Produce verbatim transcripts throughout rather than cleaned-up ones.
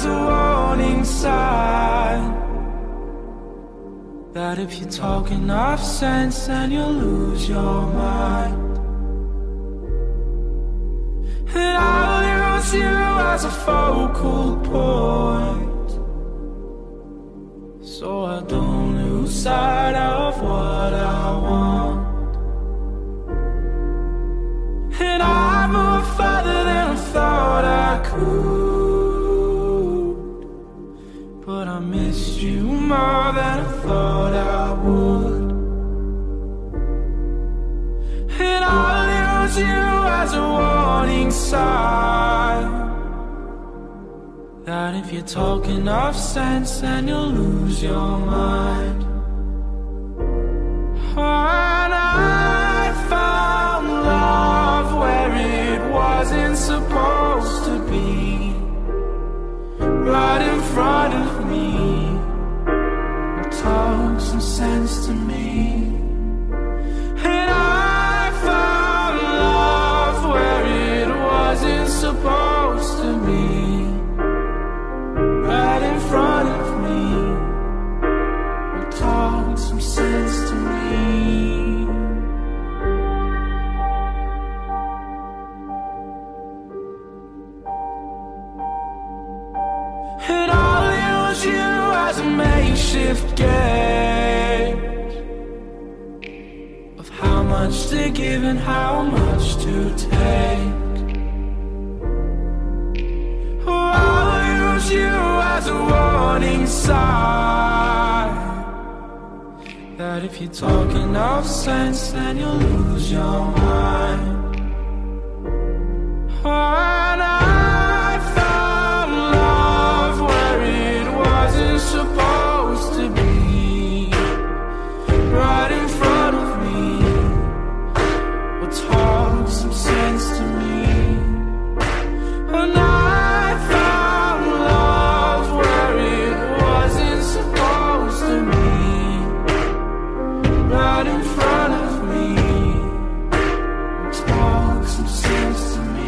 a warning sign that if you talk enough sense, then you'll lose your mind. And I'll use you as a focal point, so I don't lose sight of what I want. And I moved further than I thought I could, but I missed you more than I thought I would. And I'll use you as a warning sign that if you talk enough sense, then you'll lose your mind. And I found love where it wasn't supposed to be, right in front of me. Talk some sense to me. And I found love where it wasn't supposed to be, right in front of me. Talk some sense to me. And I'll use you as a makeshift gauge of how much to give and how much to take. Oh, I'll use you as a warning sign that if you talk enough sense, then you'll lose your mind. Oh, and I found love where it wasn't supposed to be, right in front of me. Well, talk some sense to me. And I found love where it wasn't supposed to be, right in front of me. Talk some sense to me.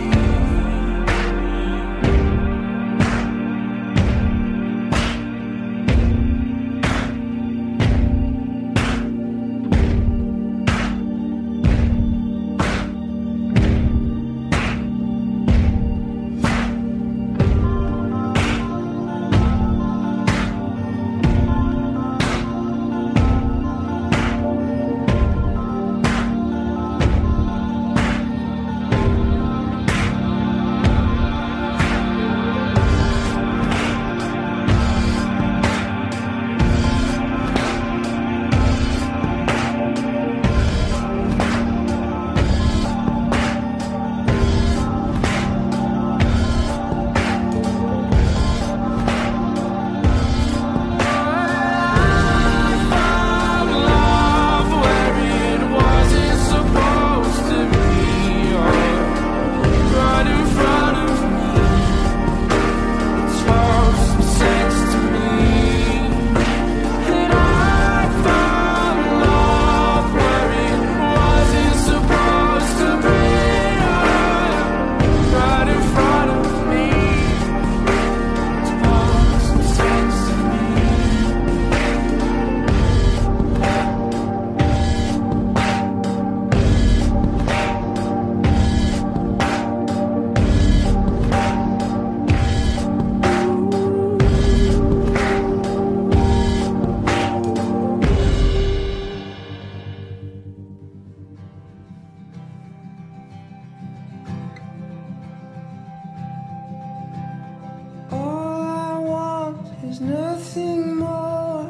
There's nothing more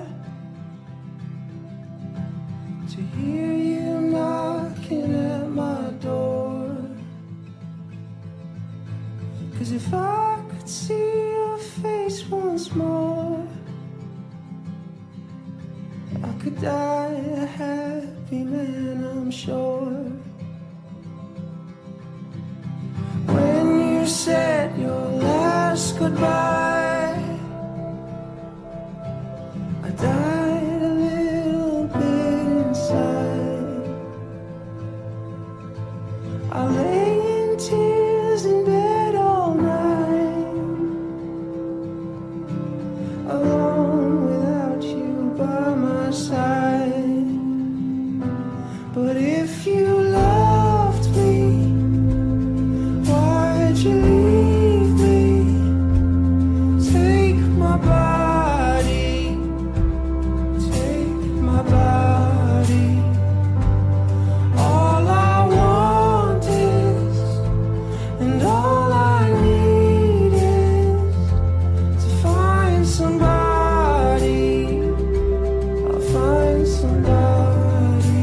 to hear you knocking at my door. 'Cause if I could see your face once more, I could die a happy man, I'm sure. When you said your last goodbye, I died a little bit inside. I lay in tears in bed all night, alone without you by my side. But if you loved me, why'd you leave me? Take my body, take my body. All I want is, and all I need is to find somebody. I'll find somebody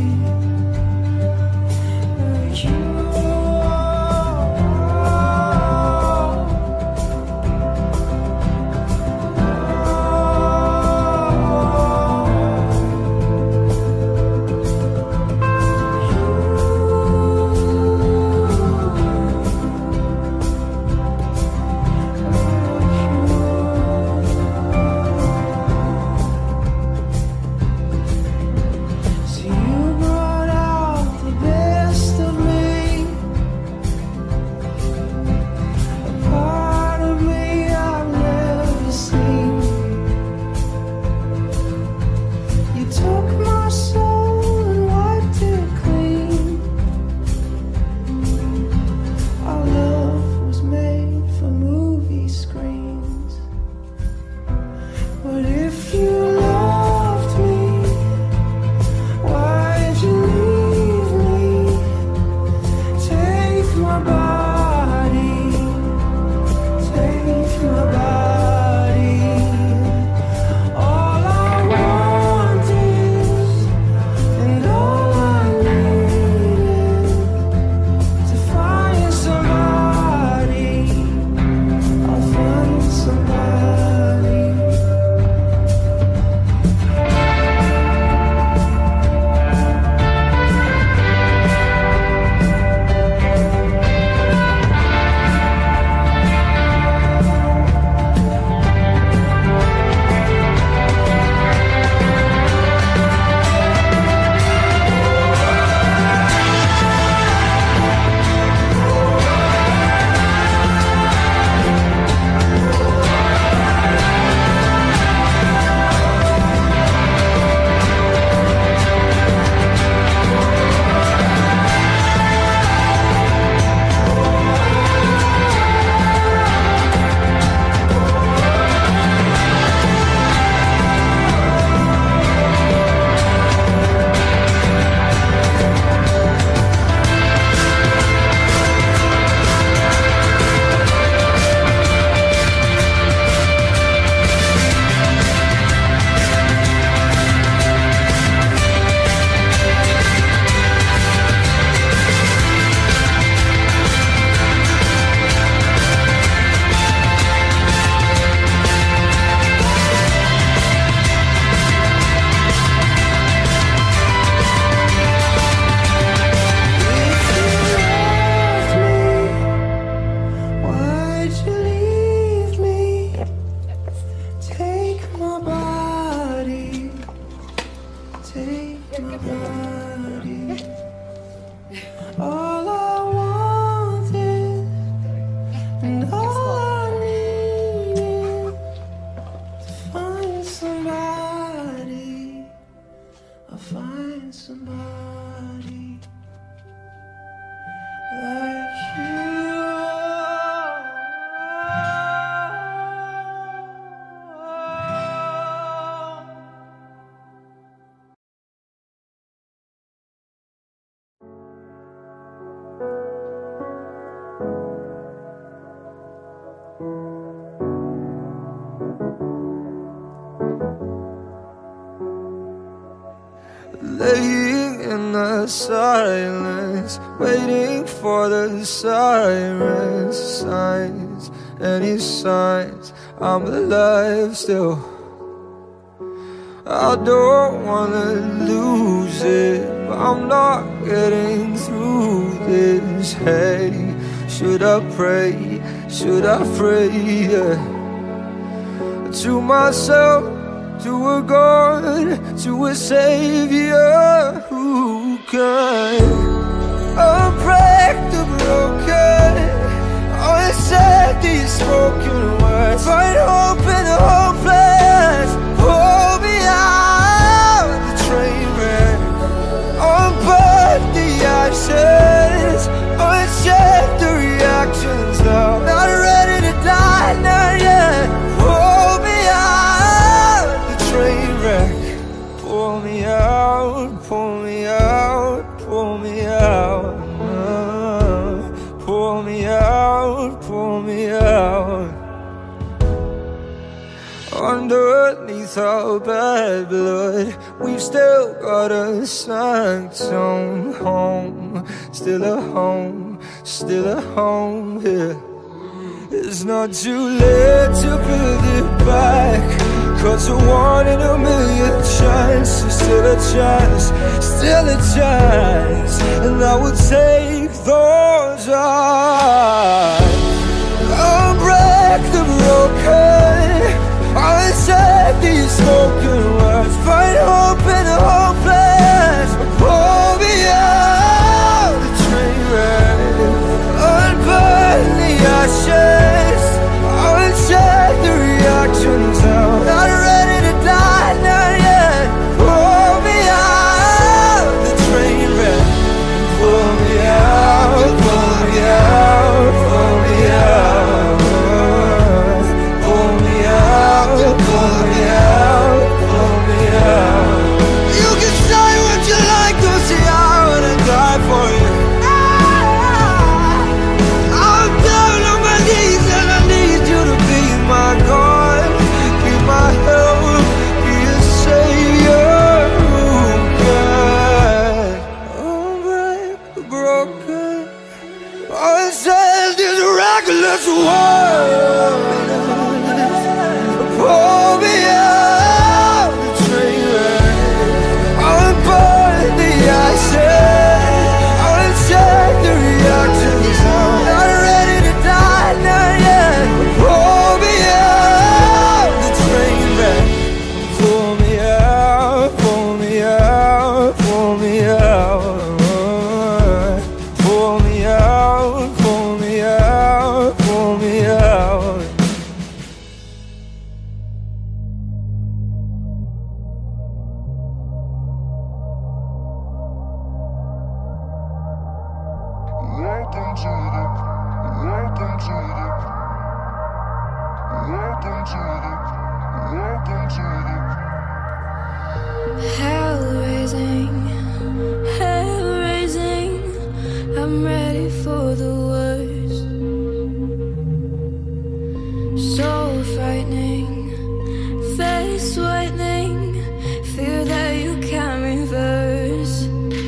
like you. See, you brought out the best of me, a part of me I've never seen. You took my soul and wiped it clean. Our love was made for movie screens. But if you loved me, why'd you leave me? Take my body, take my body. All I want is, and all I need is to find somebody. I'll find somebody. Why'd you leave me? Take my body, take my body. All I want is, and all I need is to find somebody. I'll find somebody like you. Laying in the silence, waiting for the sirens, signs, any signs I'm alive still. I don't wanna lose it, but I'm not getting through this. Hey, should I pray, should I pray, yeah, to myself, to a God, to a Savior who can unbreak the broken, unsaid these spoken words, find hope in the hopeless. Underneath our bad blood, we've still got a sanctum home. Still a home, still a home here. It's not too late to build it back, 'cause a one in a million chance is still a chance, still a chance. And I will take those odds. I'll break the broken, I'll take these spoken words, find hope in the hopeless. Pull me out the train wreck, unburn the ashes. I'll check the reactions out, not ready to die, not yet. Pull me out the train wreck, pull me out, pull me out, pull me out, pull me out, pull me out, pull me out. You can say what you like, 'cause see I wanna die for you. I'm down on my knees and I need you to be my God, be my help, be a savior who can unbreak the broken. I said this reckless world. Pull me out the train wreck, I'll burn the ashes, I'll check the reactions out, not ready to die, not yet. Pull me out the train wreck, pull me out, pull me out, pull me out, pull me out, pull me out, pull me out. Welcome to the, welcome to the, welcome to the, welcome to the. Hell raising, hell raising. I'm ready for the worst. So frightening, face whitening. Fear that you can't reverse.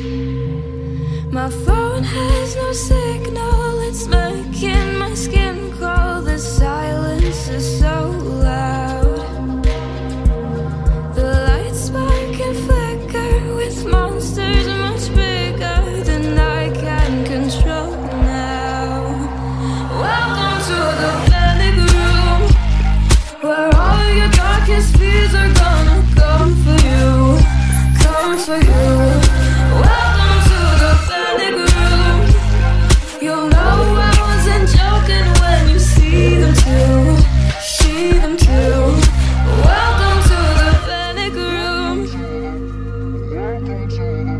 My phone has no signal, it's making my skin crawl. The silence is so loud. The lights spark and flicker with monsters much bigger than I can control now. Welcome to the panic room, where all your darkest fears are gonna come for you, come for you. Welcome to the panic room. You'll know I wasn't joking when you see them too, see them too. Welcome to the panic room. Welcome to the,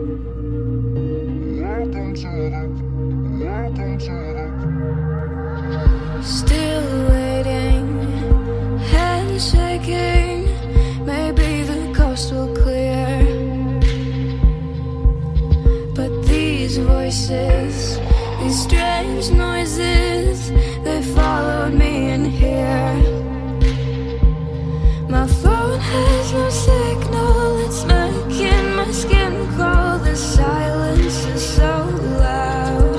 welcome to the, welcome to the. Still waiting, hands shaking. Maybe the coast will clear, but these voices, these strange noises, they followed me in here. My phone has no signal, it's making my skin crawl. The silence is so loud.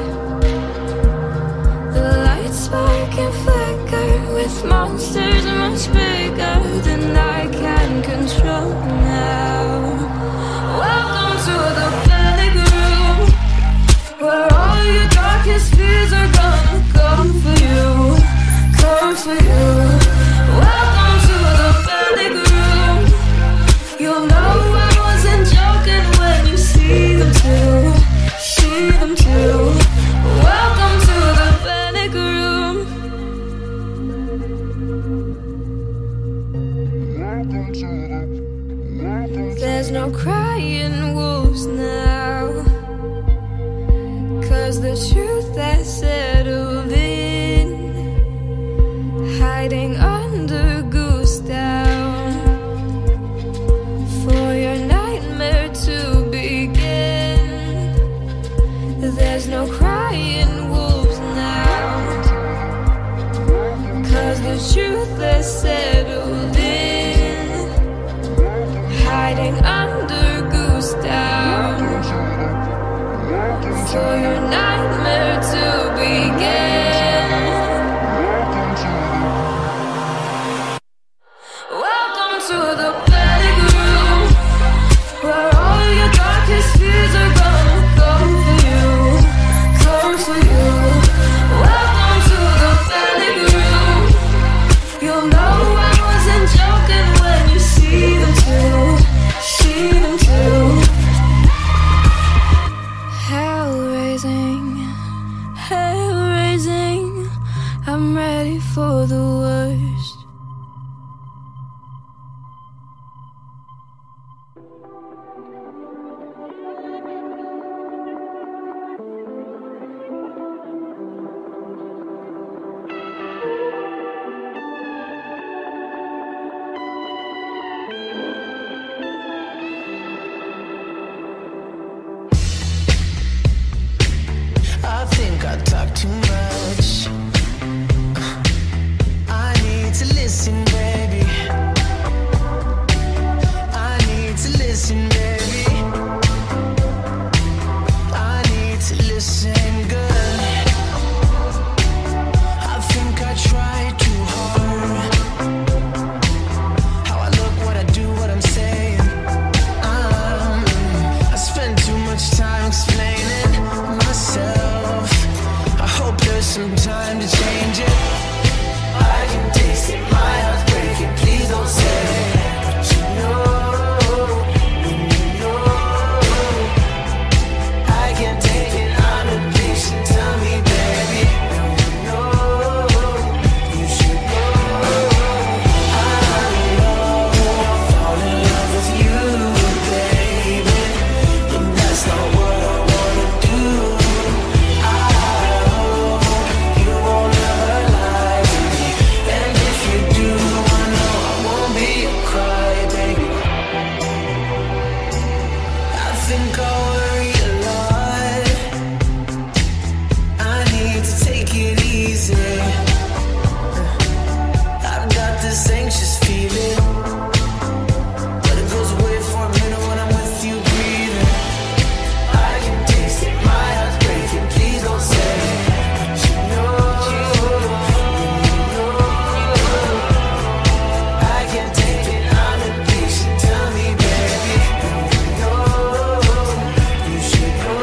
The lights spark and flicker with monsters much bigger than I can control now. Welcome to the panic room, where all your darkest fears are gonna come for you, come for you. Welcome to the panic room. You'll know I wasn't joking when you see them too, see them too. Welcome to the panic room. Welcome to the, welcome to There's no crying wolves now, 'cause the truth has settled in, hiding under goose down, for your nightmare to begin. There's no crying wolves now, 'cause the truth has settled in. the panic room, where all your darkest fears are gonna come for you, come for you. Welcome to the panic room. You'll know I wasn't joking when you see them too, see them too. Hell raising, hell raising, I'm ready for the worst. I think I talk too much. I need to listen, baby. I need to listen, baby. I need to listen good. I think I try too hard. How I look, what I do, what I'm saying. Um, I spend too much time explaining myself. I hope there's some time to change it. I can taste it, my heart's breaking. Please don't say what you know, when you know. I can't take it, I'm impatient. Tell me, baby, when you know, you should know. I know I'll fall in love with you, baby, and that's not what I wanna do. I hope you won't ever lie to me, and if you do, I know I won't be a crybaby. I think I worry a lot. I need to take it easy. I've got this anxious feeling, but it goes away for a minute when I'm with you breathing. I can taste it, my heart's breaking. Please don't say what you know, when you know. I can't take it, I'm impatient. Tell me, baby, when you know, you should know.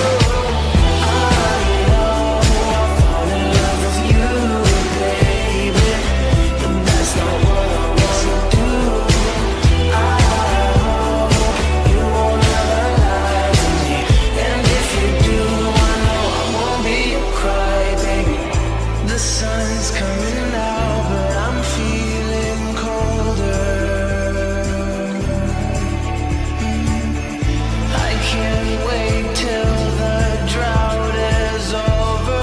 I know I'll fall in love with you, baby, and that's not what I wanna do. I hope you won't ever lie to me, and if you do, I know I won't be a crybaby. The sun's coming out, but I'm feeling colder. I can't wait till the drought is over.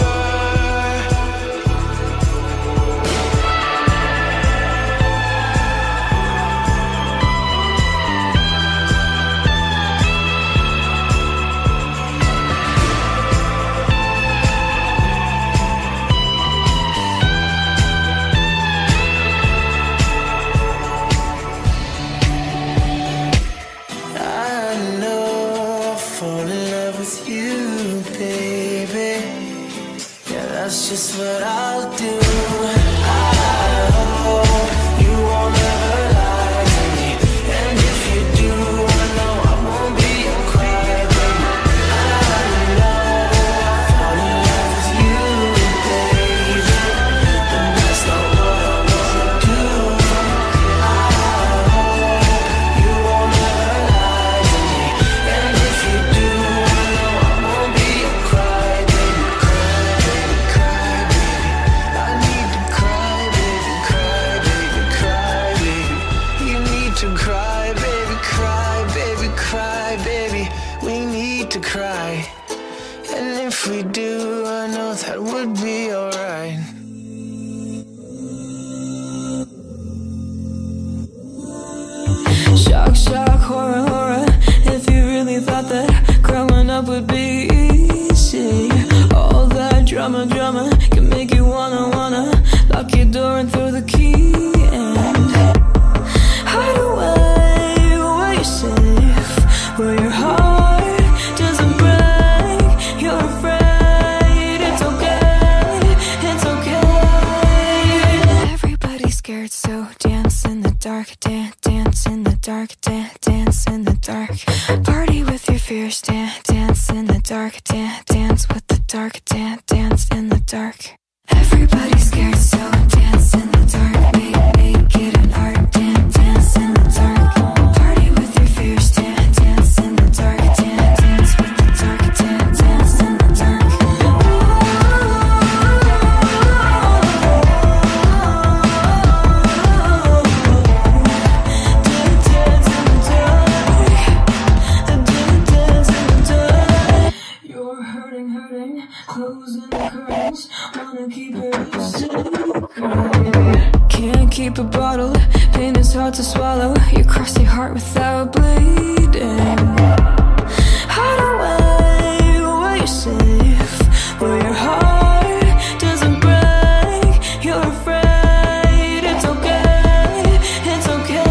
I know I'll fall in love with you, baby. Yeah, that's just what I'll do. I hope you won't ever lie to me, and if you do, I know I won't be a crybaby. I know I'll fall in love with you, baby, and that's not what I wanna do. I hope you won't ever lie to me, and if you do, I know I won't be a crybaby, crybaby, crybaby. I need to cry, baby, cry, baby, cry, baby. You need to cry, baby, cry, baby, cry, baby. We need to cry, and if we do, I know that would be alright. Shock, shock, horror, horror. If you really thought that growing up would be easy, all that drama, drama can make you wanna, wanna lock your door and throw the key in. Hide away where you're safe, where your heart doesn't break. You're afraid, it's okay, it's okay. Everybody's scared, so dance in the dark, dance, dance in the dark, dance, dance in the dark. Party with your fears, dance, dance in the dark, dance, dance with the dark, dance, dance in the dark. Everybody's scared, so dance in the dark, make, make it an art, dance, dance in the dark. Party with your fears, dance, dance in the dark, dance, dance with the dark, dance, dance in the dark. Closing the curtains, wanna keep it a secret. Can't keep a bottle, pain is hard to swallow. You cross your heart without bleeding. Hide away where you're safe, where your heart doesn't break. You're afraid, it's okay, it's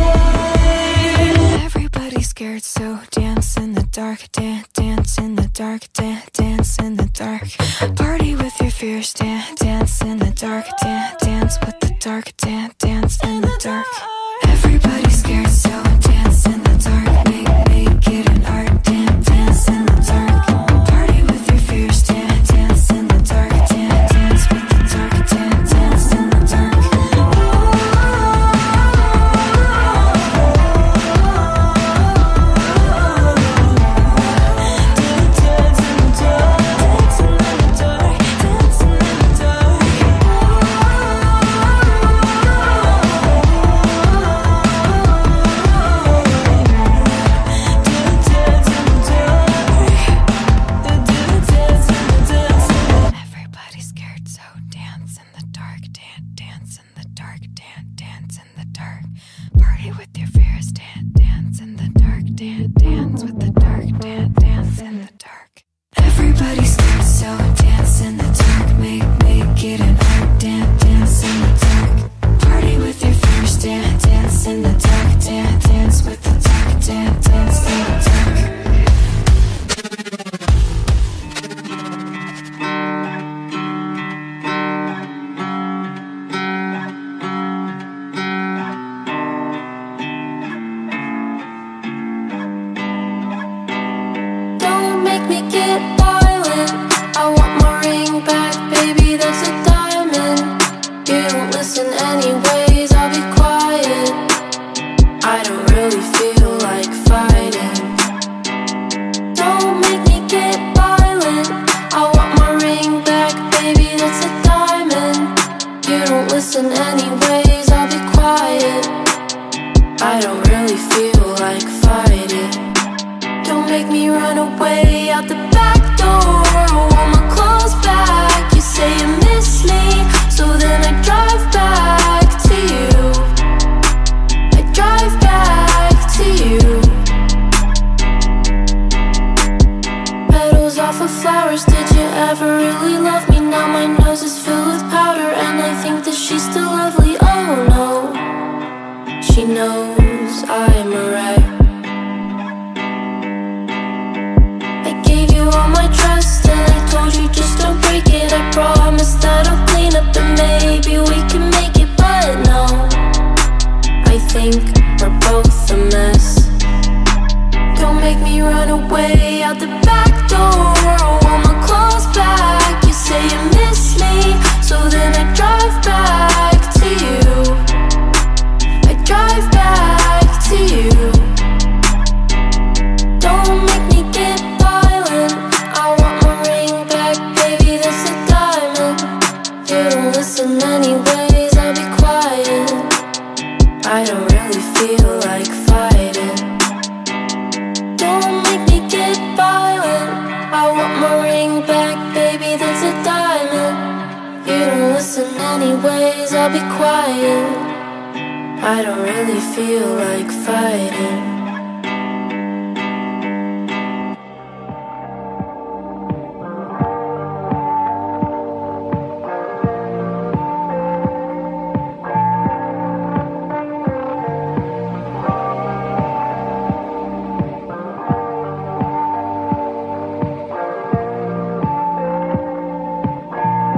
okay. Everybody's scared, so dance in the dark, dance, dance in the dark, dance, dance in the dark. Party with your fears, dance, dance in the dark, dance, dance with the dark, dance, dance in the dark. Everybody's scared, so dance in the dark, make, make it an art, dance, dance in the dark. Party with your fears, dance, dance in the dark, dance, dance with the dark, dance, dance in the dark.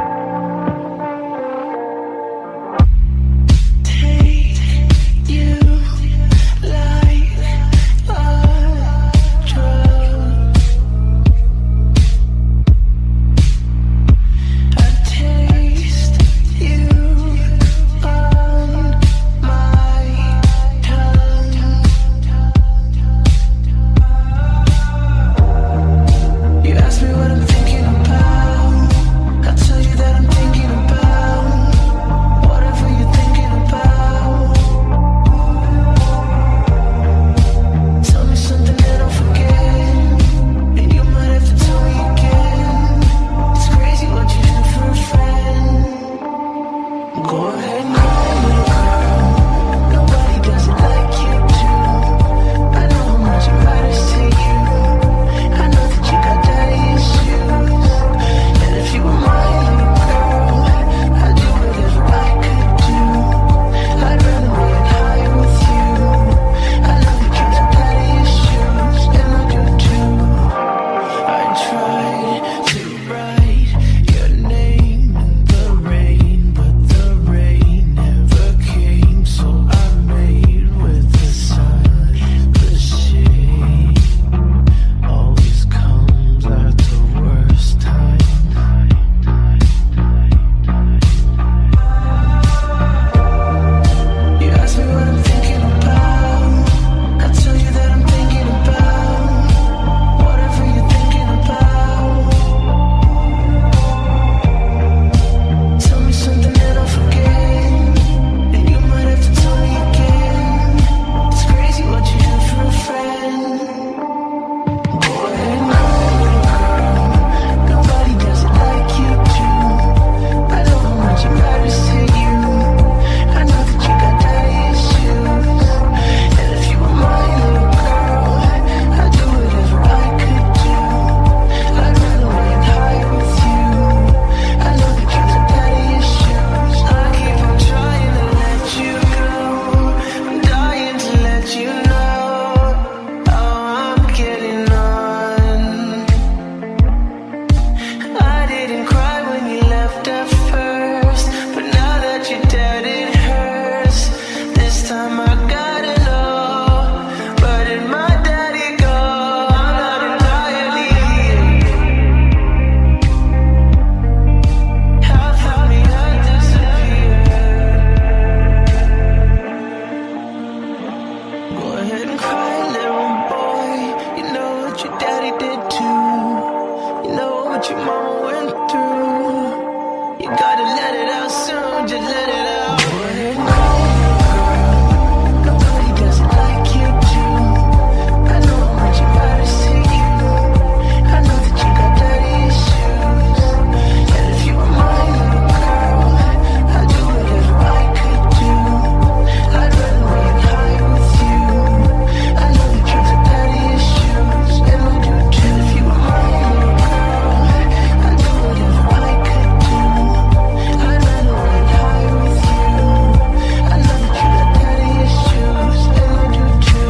Take you ahead and cry, little boy. You know what your daddy did too. You know what your mama went through. You gotta let it out soon, just let it out. Go ahead and cry, girl. Nobody doesn't like you too. I know how much it matters to you. I know that you got dirty issues. And if you were my little girl, I'd do whatever I could do. I'd run away and hide with you. I know that you got dirty issues, and I do too. If you were my little girl, I'd do whatever I could do. I'd run away and hide with you. I know that you got dirty issues, and I do too.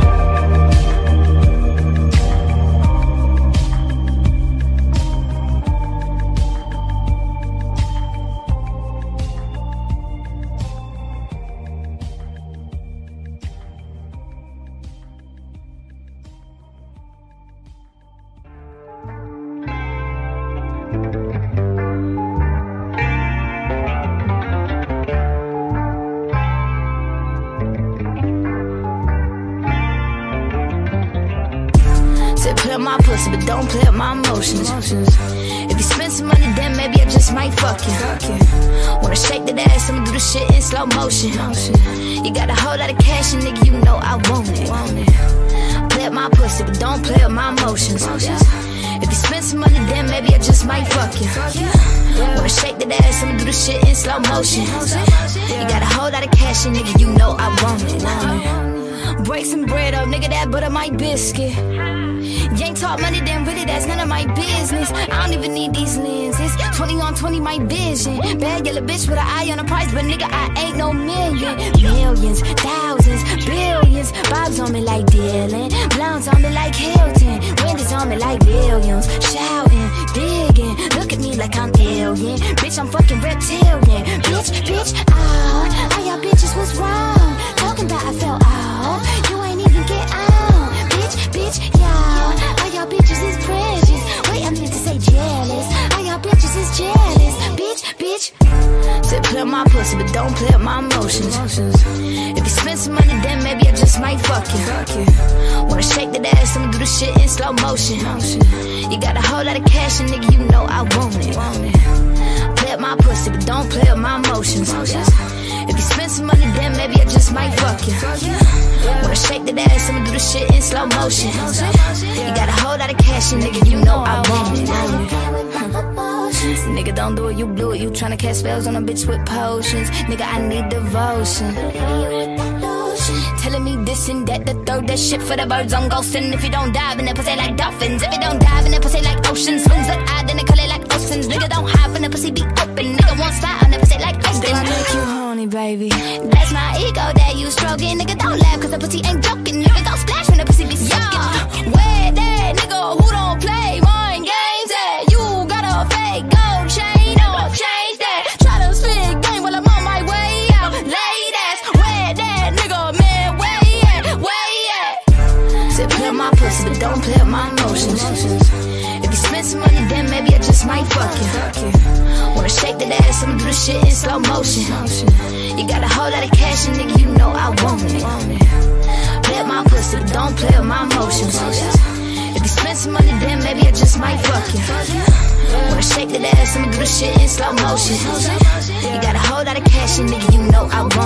Said play with my pussy, but don't play with my emotions. If you spend some money, then maybe I just might fuck you. Wanna shake that ass, I'ma do the shit in slow motion. You got a whole lot of cash, and nigga, you know I want it. Play with my pussy, but don't play with my emotions. If you spend some money, then maybe I just might fuck you. Wanna shake that ass, I'ma do the shit in slow motion. You got a whole lot of cash, and nigga, you know I want it. Break some bread up, nigga, that butter my biscuit. You ain't talk money, then really that's none of my business. I don't even need these lenses. Twenty on twenty, my vision. Bad yellow bitch with an eye on the price, but nigga, I ain't no million. Millions, thousands, billions. Bob's on me like Dylan. Blondes on me like Hilton. Wind is on me like Williams. Shouting, digging. Look at me like I'm alien. Bitch, I'm fucking reptilian. Bitch, bitch, oh, all y'all bitches was wrong. Talking about I fell off. You ain't even get out. Bitch, bitch, y'all. All y'all bitches is precious. Wait, I meant to say jealous. All y'all bitches is jealous. Bitch, bitch. Said play with my pussy, but don't play with my emotions. If you spend some money, then maybe I just might fuck you. Wanna shake that ass, I'ma do the shit in slow motion. You got a whole lot of cash, and nigga, you know I want it. Play with my pussy, but don't play with my emotions. If you spend some money, then maybe I just might fuck you. Wanna shake that ass, I'ma do the shit in slow motion. You got a whole lot of cash, and nigga, you know I want it. Nigga, don't do it, you blew it. You tryna cast spells on a bitch with potions. Nigga, I need devotion. Telling me this and that, the third, that shit for the birds on ghosting. If you don't dive in the pussy like dolphins, if you don't dive in the pussy like oceans, swings look odd, then they call it like oceans. Nigga, don't hide in the pussy, be open. Nigga, won't slide on the pussy like oceans. I make you horny, baby. That's my ego that you stroking. Nigga, don't laugh, cause the pussy ain't joking. Nigga, don't splash when the pussy be soaking. Where that nigga who don't play mind games at? You got a fake gold chain or change that. Try to spit game while I'm on my way out. Ladies, where that nigga, man, where at? Where at? Said play with my pussy, but don't play with my emotions. If you spend some money, then maybe I just might fuck you. Wanna shake that ass, I'ma do the shit in slow motion. You got a whole lot of cash, and nigga, you know I want it. Play with my pussy, but don't play with my emotions. If you spend some money, then maybe I just might fuck you. Wanna shake that ass, I'ma do the shit in slow motion. You got a whole lot of cash, and nigga, you know I want it.